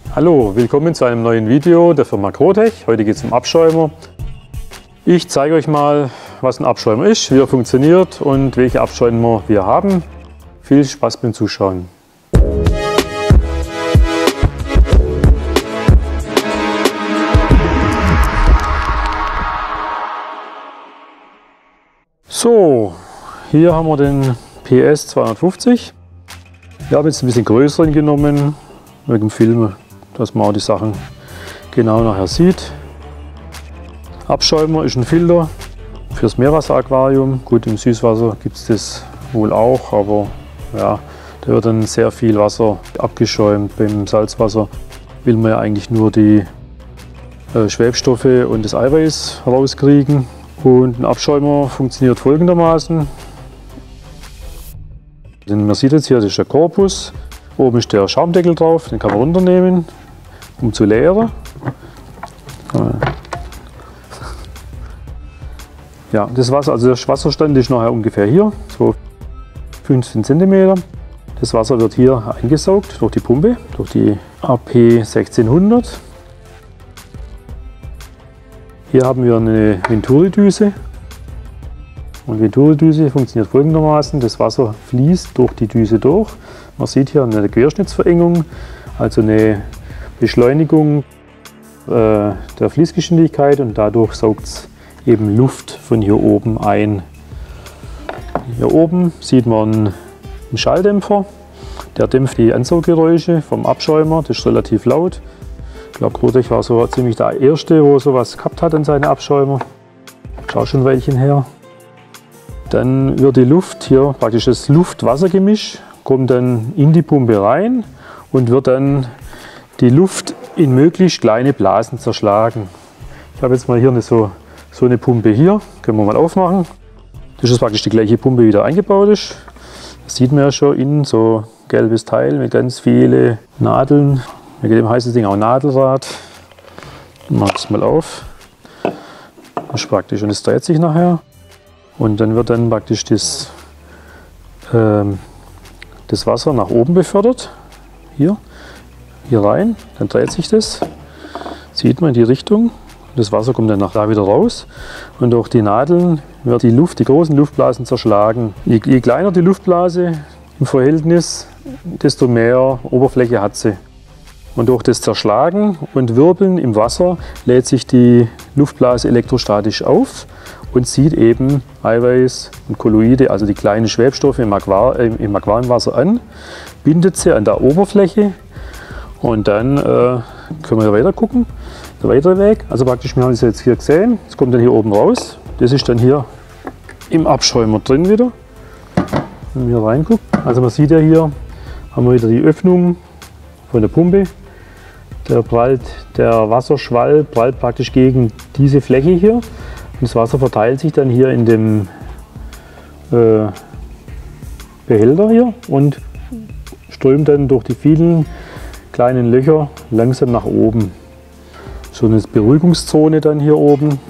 Hallo, willkommen zu einem neuen Video der Firma Grotech. Heute geht es um Abschäumer. Ich zeige euch mal, was ein Abschäumer ist, wie er funktioniert und welche Abschäumer wir haben. Viel Spaß beim Zuschauen. So, hier haben wir den PS 250. Ich habe jetzt ein bisschen größeren genommen, wegen dem Film, dass man auch die Sachen genau nachher sieht. Abschäumer ist ein Filter fürs Meerwasseraquarium. Gut, im Süßwasser gibt es das wohl auch, aber ja, da wird dann sehr viel Wasser abgeschäumt. Beim Salzwasser will man ja eigentlich nur die Schwebstoffe und das Eiweiß rauskriegen. Und ein Abschäumer funktioniert folgendermaßen. Man sieht jetzt hier, das ist der Korpus. Oben ist der Schaumdeckel drauf, den kann man runternehmen, um zu leeren. Ja, das Wasser, also der Wasserstand ist nachher ungefähr hier, so 15 cm. Das Wasser wird hier eingesaugt durch die Pumpe, durch die AP 1600. Hier haben wir eine Venturi-Düse. Und Venturi-Düse funktioniert folgendermaßen: Das Wasser fließt durch die Düse durch. Man sieht hier eine Querschnittsverengung, also eine Beschleunigung der Fließgeschwindigkeit, und dadurch saugt es eben Luft von hier oben ein. Hier oben sieht man einen Schalldämpfer, der dämpft die Ansauggeräusche vom Abschäumer, das ist relativ laut. Ich glaube, Grotech war so ziemlich der Erste, wo sowas gehabt hat an seine Abschäumer. Schau schon ein Weilchen her. Dann wird die Luft hier, praktisch das Luft-Wasser-Gemisch, kommt dann in die Pumpe rein und wird dann die Luft in möglichst kleine Blasen zerschlagen. Ich habe jetzt mal hier so eine Pumpe hier, können wir mal aufmachen. Das ist praktisch die gleiche Pumpe, wie da eingebaut ist. Das sieht man ja schon innen, so ein gelbes Teil mit ganz vielen Nadeln. Wegen dem heißt das Ding auch Nadelrad. Ich mache es mal auf. Das ist praktisch, und es dreht sich nachher. Und dann wird dann praktisch das Wasser nach oben befördert. Hier rein, dann dreht sich das. Sieht man in die Richtung. Das Wasser kommt dann nach da wieder raus. Und durch die Nadeln wird die großen Luftblasen zerschlagen. Je kleiner die Luftblase im Verhältnis, desto mehr Oberfläche hat sie. Und durch das Zerschlagen und Wirbeln im Wasser lädt sich die Luftblase elektrostatisch auf und zieht eben Eiweiß und Kolloide, also die kleinen Schwebstoffe im Aquariumwasser an, bindet sie an der Oberfläche, und dann können wir weiter gucken, der weitere Weg. Also praktisch, wir haben es jetzt hier gesehen, es kommt dann hier oben raus, das ist dann hier im Abschäumer drin wieder. Wenn wir hier reingucken, also man sieht ja hier, haben wir wieder die Öffnung von der Pumpe. Der Wasserschwall prallt praktisch gegen diese Fläche hier. Und das Wasser verteilt sich dann hier in dem Behälter hier und strömt dann durch die vielen kleinen Löcher langsam nach oben. So eine Beruhigungszone dann hier oben.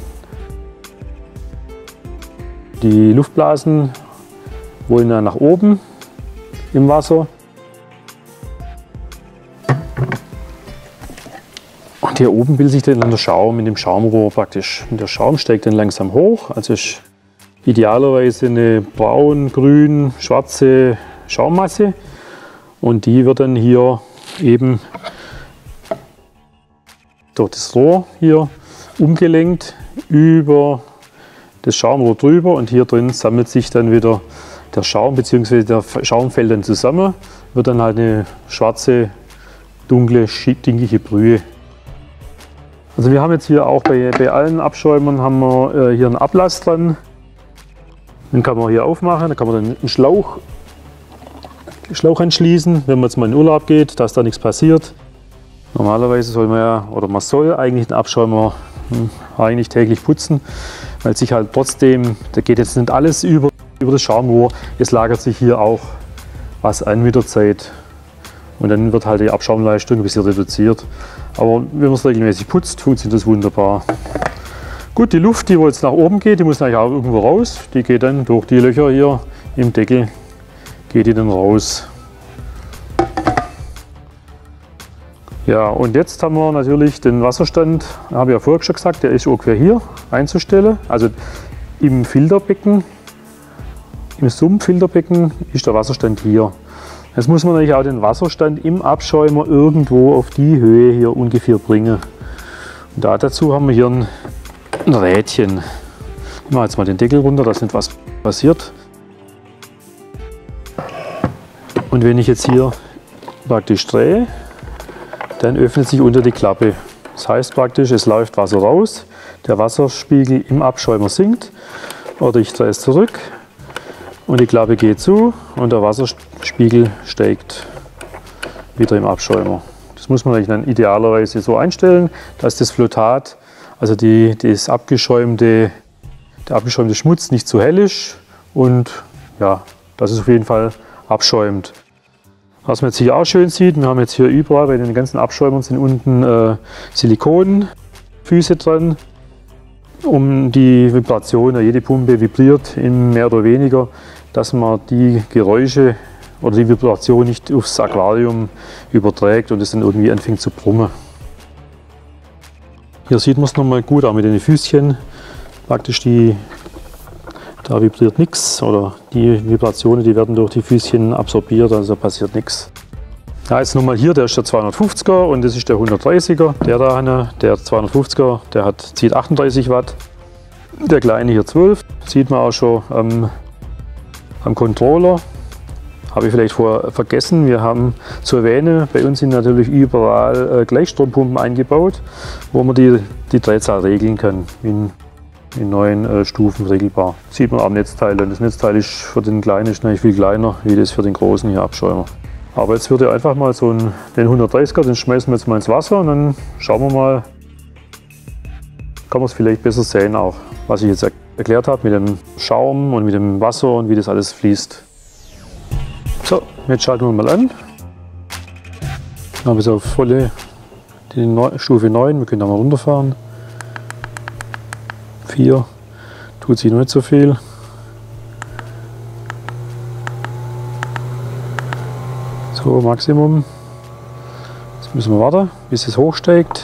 Die Luftblasen wollen dann nach oben im Wasser. Und hier oben bildet sich dann der Schaum in dem Schaumrohr praktisch. Und der Schaum steigt dann langsam hoch. Also ist idealerweise eine braun, grün, schwarze Schaummasse. Und die wird dann hier eben durch das Rohr hier umgelenkt über das Schaumrohr drüber. Und hier drin sammelt sich dann wieder der Schaum, bzw. der Schaum fällt dann zusammen. Wird dann halt eine schwarze, dunkle, stinkige Brühe. Also wir haben jetzt hier auch bei allen Abschäumern haben wir hier einen Ablass dran. Den kann man hier aufmachen, da kann man dann einen Schlauch anschließen, wenn man jetzt mal in den Urlaub geht, dass da nichts passiert. Normalerweise soll man ja, oder man soll eigentlich den Abschäumer eigentlich täglich putzen, weil sich halt trotzdem, da geht jetzt nicht alles über das Schaumrohr, es lagert sich hier auch was an mit der Zeit. Und dann wird halt die Abschaumleistung ein bisschen reduziert. Aber wenn man es regelmäßig putzt, funktioniert das wunderbar. Gut, die Luft, die jetzt nach oben geht, die muss natürlich auch irgendwo raus. Die geht dann durch die Löcher hier im Deckel, geht die dann raus. Ja, und jetzt haben wir natürlich den Wasserstand, habe ich ja vorher schon gesagt, der ist ungefähr hier einzustellen. Also im Filterbecken, im Sumpffilterbecken ist der Wasserstand hier. Jetzt muss man natürlich auch den Wasserstand im Abschäumer irgendwo auf die Höhe hier ungefähr bringen. Und dazu haben wir hier ein Rädchen. Ich mache jetzt mal den Deckel runter, dass nicht was passiert. Und wenn ich jetzt hier praktisch drehe, dann öffnet sich unter die Klappe. Das heißt praktisch, es läuft Wasser raus, der Wasserspiegel im Abschäumer sinkt, oder ich drehe es zurück und die Klappe geht zu und der Wasserspiegel steigt wieder im Abschäumer. Das muss man eigentlich dann idealerweise so einstellen, dass das Flotat, also der abgeschäumte Schmutz nicht zu hell ist und ja, dass es auf jeden Fall abschäumt. Was man jetzt hier auch schön sieht, wir haben jetzt hier überall bei den ganzen Abschäumern sind unten Silikonfüße dran, um die Vibration, jede Pumpe vibriert mehr oder weniger, dass man die Geräusche oder die Vibration nicht aufs Aquarium überträgt und es dann irgendwie anfängt zu brummen. Hier sieht man es nochmal gut, auch mit den Füßchen, praktisch da vibriert nichts oder die Vibrationen, die werden durch die Füßchen absorbiert, also passiert nichts. Ja, jetzt nochmal hier, der ist der 250er und das ist der 130er. Der 250er, der zieht 38 Watt, der kleine hier 12. Sieht man auch schon am Controller. Habe ich vielleicht vorher vergessen, wir haben zu erwähnen, bei uns sind natürlich überall Gleichstrompumpen eingebaut, wo man die Drehzahl regeln kann. In 9 Stufen regelbar. Sieht man am Netzteil. Und das Netzteil ist für den kleinen ist natürlich viel kleiner, wie das für den großen hier Abschäumer. Aber jetzt würde ich einfach mal den 130er, den schmeißen wir jetzt mal ins Wasser und dann schauen wir mal, kann man es vielleicht besser sehen auch, was ich jetzt erklärt habe mit dem Schaum und mit dem Wasser und wie das alles fließt. So, jetzt schalten wir mal an. Dann haben wir es auf volle Stufe 9, wir können da mal runterfahren. 4, tut sich noch nicht so viel. So, Maximum. Jetzt müssen wir warten, bis es hochsteigt.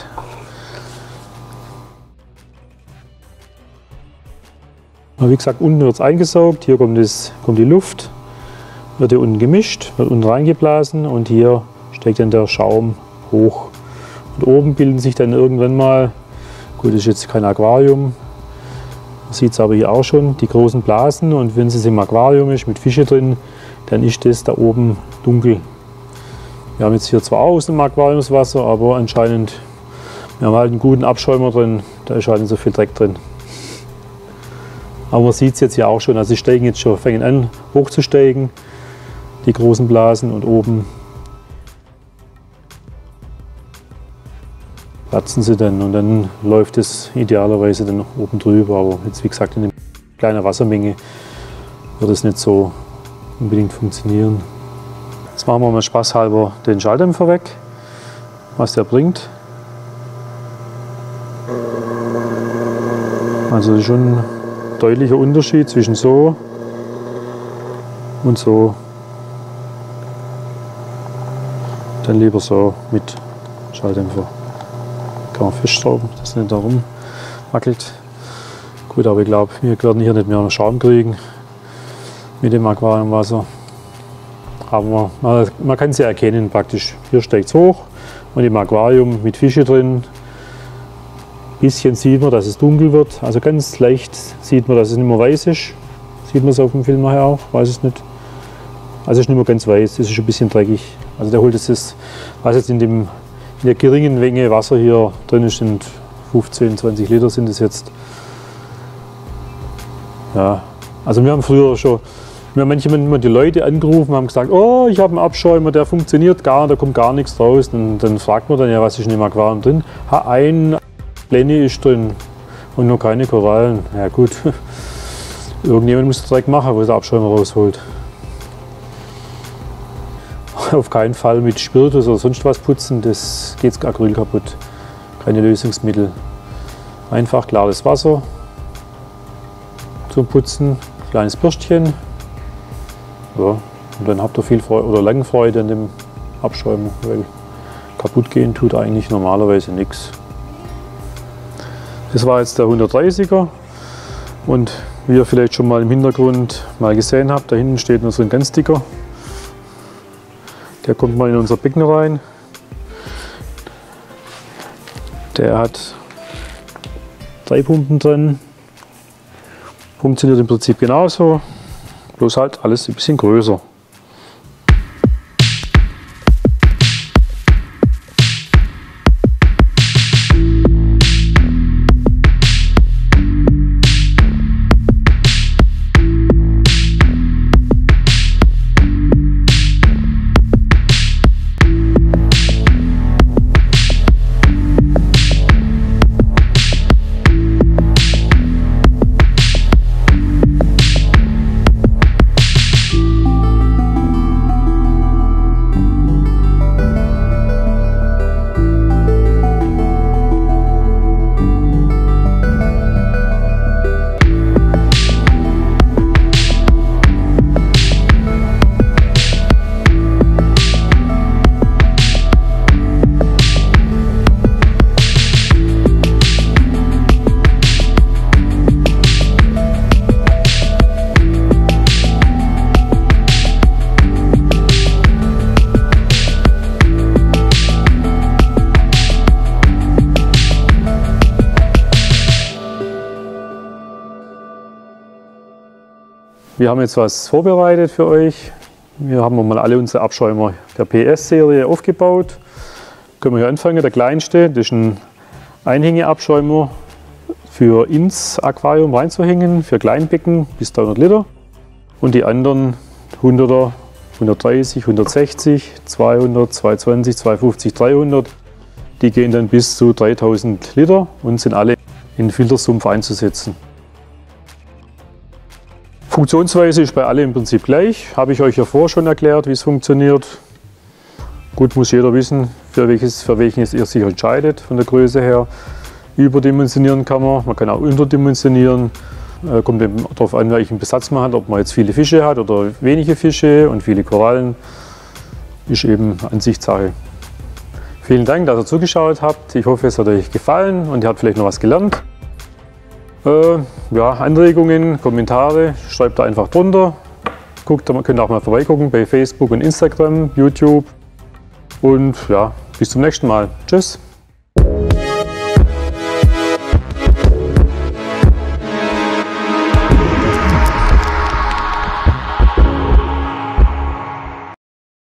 Wie gesagt, unten wird es eingesaugt, hier kommt die Luft, wird hier unten gemischt, wird unten reingeblasen und hier steigt dann der Schaum hoch. Und oben bilden sich dann irgendwann mal, gut, das ist jetzt kein Aquarium, man sieht es aber hier auch schon, die großen Blasen, und wenn es im Aquarium ist mit Fische drin, dann ist das da oben dunkel. Wir haben jetzt hier zwar auch aus dem Aquariumswasser, aber anscheinend, wir haben halt einen guten Abschäumer drin, da ist halt nicht so viel Dreck drin. Aber man sieht es jetzt hier auch schon, also sie fangen an hochzusteigen, die großen Blasen, und oben platzen sie dann und dann läuft es idealerweise dann oben drüber. Aber jetzt, wie gesagt, in einer kleinen Wassermenge wird es nicht so unbedingt funktionieren. Jetzt machen wir mal spaßhalber den Schalldämpfer weg, was der bringt. Also das ist schon ein deutlicher Unterschied zwischen so und so. Dann lieber so mit Schalldämpfer. Kann man festschrauben, dass es nicht da rumwackelt. Gut, aber ich glaube, wir werden hier nicht mehr Schaum kriegen mit dem Aquariumwasser. Aber man kann es ja erkennen praktisch. Hier steigt es hoch und im Aquarium mit Fische drin. Ein bisschen sieht man, dass es dunkel wird. Also ganz leicht sieht man, dass es nicht mehr weiß ist. Sieht man es auf dem Film nachher auch, weiß es nicht. Also es ist nicht mehr ganz weiß, es ist ein bisschen dreckig. Also der holt es, was jetzt in der geringen Menge Wasser hier drin ist, sind 15, 20 Liter sind es jetzt. Ja, also wir haben früher schon, manchmal die Leute angerufen, haben gesagt, oh, ich habe einen Abschäumer, der funktioniert gar nicht, da kommt gar nichts raus. Dann fragt man dann, ja, was ist in dem Aquarium drin? Ein Blende ist drin und noch keine Korallen. Ja gut, irgendjemand muss den Dreck machen, wo der Abschäumer rausholt. Auf keinen Fall mit Spiritus oder sonst was putzen, das geht Acryl kaputt. Keine Lösungsmittel. Einfach klares Wasser zum Putzen, kleines Bürstchen. Ja, und dann habt ihr viel Freude oder lange Freude an dem Abschäumer, weil Kaputt gehen tut eigentlich normalerweise nichts. Das war jetzt der 130er und wie ihr vielleicht schon mal im Hintergrund mal gesehen habt, da hinten steht noch so ein ganz dicker. Der kommt mal in unser Becken rein. Der hat 3 Pumpen drin. Funktioniert im Prinzip genauso, bloß halt alles ein bisschen größer. Wir haben jetzt was vorbereitet für euch. Wir haben mal alle unsere Abschäumer der PS-Serie aufgebaut. Können wir hier anfangen. Der kleinste, das ist ein Einhängeabschäumer für ins Aquarium reinzuhängen, für Kleinbecken bis 300 Liter. Und die anderen 100er, 130, 160, 200, 220, 250, 300, die gehen dann bis zu 3000 Liter und sind alle in den Filtersumpf einzusetzen. Funktionsweise ist bei allen im Prinzip gleich. Habe ich euch ja vorher schon erklärt, wie es funktioniert. Gut, muss jeder wissen, für welchen ihr sich entscheidet von der Größe her. Überdimensionieren kann man kann auch unterdimensionieren. Kommt eben darauf an, welchen Besatz man hat, ob man jetzt viele Fische hat oder wenige Fische und viele Korallen. Ist eben Ansichtssache. Vielen Dank, dass ihr zugeschaut habt. Ich hoffe, es hat euch gefallen und ihr habt vielleicht noch was gelernt. Ja, Anregungen, Kommentare, schreibt da einfach drunter. Könnt auch mal vorbeigucken bei Facebook und Instagram, YouTube. Und ja, bis zum nächsten Mal. Tschüss.